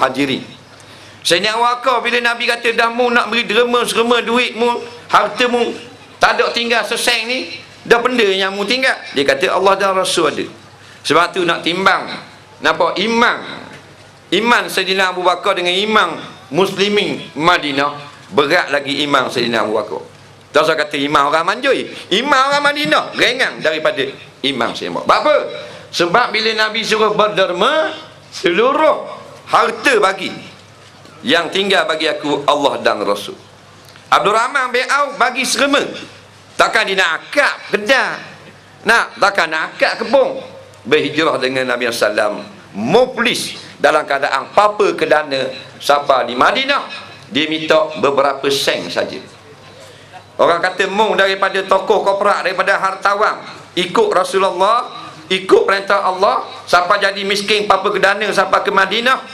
Al-Hajiri. Sayyidina Abu Bakar bila Nabi kata dah mu nak beri derma-serma duitmu, hartamu tak ada tinggal seseng ni, dah benda yang mu tinggal. Dia kata Allah dan Rasul ada. Sebab tu nak timbang nampak iman Sayyidina Abu Bakar dengan iman muslimin Madinah, berat lagi iman Sayyidina Abu Bakar. Tak usah kata iman orang Manjui, iman orang Madinah ringan daripada iman Sayyidina Abu Bakar. Apa? Sebab bila Nabi suruh berderma, seluruh harta bagi, yang tinggal bagi aku Allah dan Rasul. Abdul Rahman bin Auf bagi serma. Takkan dia nak akad kedai, takkan nak akad kebun. Berhijrah dengan Nabi SAW, muflis dalam keadaan apa kedana siapa di Madinah, dia minta beberapa sen saja. Orang kata mung daripada tokoh korporat, daripada hartawan, ikut Rasulullah, ikut perintah Allah, siapa jadi miskin apa kedana siapa ke Madinah.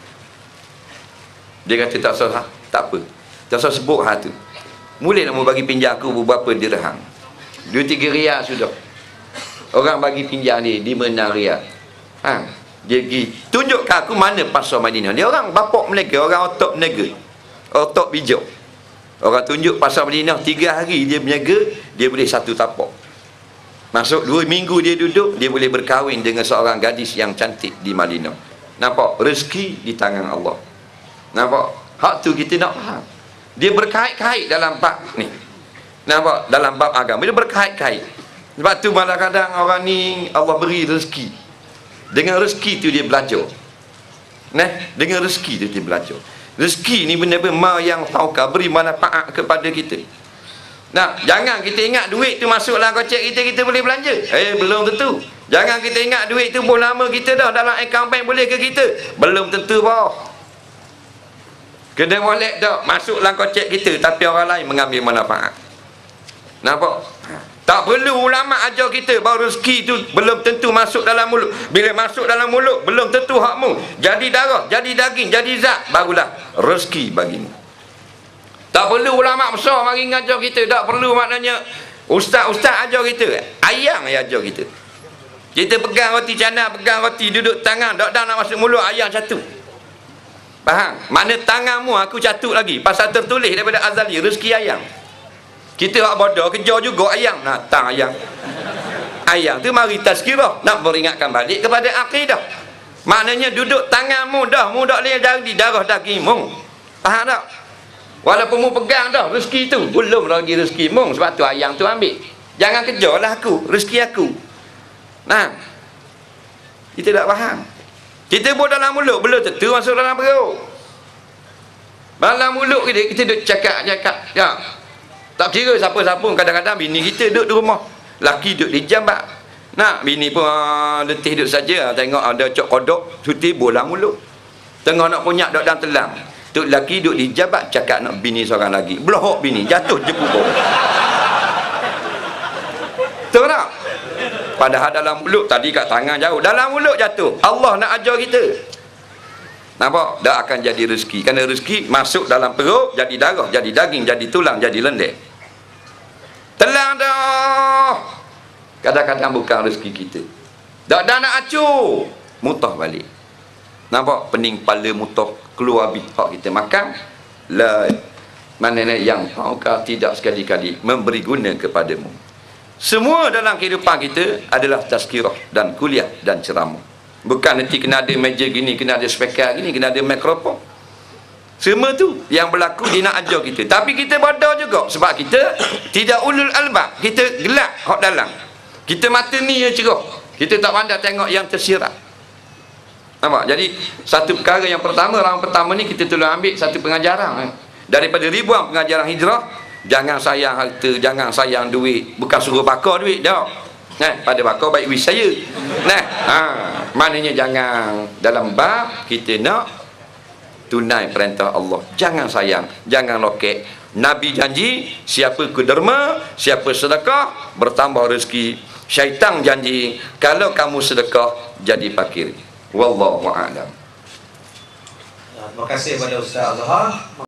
Dia kata tak usah, tak apa, tak usah sebut hal tu. Mula nak mau bagi pinjam aku beberapa dirham, 2-3 riyal sudah. Orang bagi pinjam ni 5-6 riyal. Dia pergi tunjuk ke aku mana pasar Madinah. Dia orang bapak mereka, orang otak negeri, otak bijak. Orang tunjuk pasar Madinah, 3 hari dia berniaga, dia boleh 1 tapak. Masuk 2 minggu dia duduk, dia boleh berkahwin dengan seorang gadis yang cantik di Madinah. Nampak? Rezeki di tangan Allah. Nampak? Hak tu kita nak faham. Dia berkait-kait dalam bab ni. Nampak? Dalam bab agama dia berkait-kait. Sebab tu kadang-kadang orang ni Allah beri rezeki. Dengan rezeki tu dia belajar. Dengan rezeki tu dia belajar. Rezeki ni benda-benda yang taukah beri manfaat kepada kita. Jangan kita ingat duit tu masuk dalam kocek kita boleh belanja. Belum tentu. Jangan kita ingat duit tu pun lama kita dah dalam akaun bank boleh ke kita. Belum tentu bah. Kena molek dah masuk dalam kocek kita, tapi orang lain mengambil manfaat. Nampak? Tak perlu ulama ajar kita bahawa rezeki tu belum tentu masuk dalam mulut. Bila masuk dalam mulut belum tentu hakmu. Jadi darah, jadi daging, jadi zat, barulah rezeki bagimu. Tak perlu ulama besar mari ngajar kita. Tak perlu maknanya ustaz-ustaz ajar kita. Ayang yang ajar kita. Kita pegang roti canai, pegang roti duduk tangan, tak nak masuk mulut, ayang catu. Faham? Mana tanganmu aku catut lagi. Pasal tertulis daripada azali rezeki ayang. Kita hak bodoh kejar juga ayang. Tang ayang. Ayang tu mari tazkirah, nak beringatkan balik kepada akidah. Maknanya duduk tanganmu dah, mu tak boleh jadi darah dagingmu. Faham tak? Walaupun mu pegang dah rezeki tu, belum lagi rezeki mu. Sebab tu ayang tu ambil. Jangan kejarlah aku, rezeki aku. Kita tak faham. Kita buat dalam mulut, belum tentu masuk dalam perut. Dalam mulut kita duduk cakap ya. Tak kira siapa-siapa, kadang-kadang bini kita duduk di rumah, laki duduk di jambat. Bini pun letih duduk saja, tengok ada cok kodok, cuti bola mulut. Tengah nak punyak duduk dalam telang. Tu laki duduk di jambat, cakap nak bini seorang lagi. Belohok bini, jatuh je pupuk. Tahu tak? Padahal dalam mulut, tadi kat tangan jauh, dalam mulut jatuh. Allah nak ajar kita. Nampak? Tak akan jadi rezeki. Kerana rezeki masuk dalam perut, jadi darah, jadi daging, jadi tulang, jadi lendir. Telang dah. Kadang-kadang bukan rezeki kita. Dah nak acur, mutah balik. Nampak? Pening kepala mutah, keluar habis hak kita makan. Mana yang tahukah tidak sekali-kali memberi guna kepadamu. Semua dalam kehidupan kita adalah tazkirah dan kuliah dan ceramah. Bukan nanti kena ada meja gini, kena ada speaker gini, kena ada mikrofon. Semua tu yang berlaku dia nak ajar kita. Tapi kita bodoh juga sebab kita tidak ulul albab. Kita gelap hak dalam. Kita mata ni yang cerah. Kita tak pandai tengok yang tersirat. Nampak? Jadi satu perkara yang pertama, orang pertama ni kita tolong ambil satu pengajaran. Daripada ribuan pengajaran hijrah, jangan sayang harta, jangan sayang duit. Bukan suruh bakar duit dah. Pada bakar baik wis saya. Maknanya jangan dalam bab kita nak tunai perintah Allah. Jangan sayang, jangan lokek. Nabi janji siapa derma, siapa sedekah bertambah rezeki. Syaitan janji kalau kamu sedekah jadi fakir. Wallahu a'lam. Terima kasih kepada Ustaz Azhar.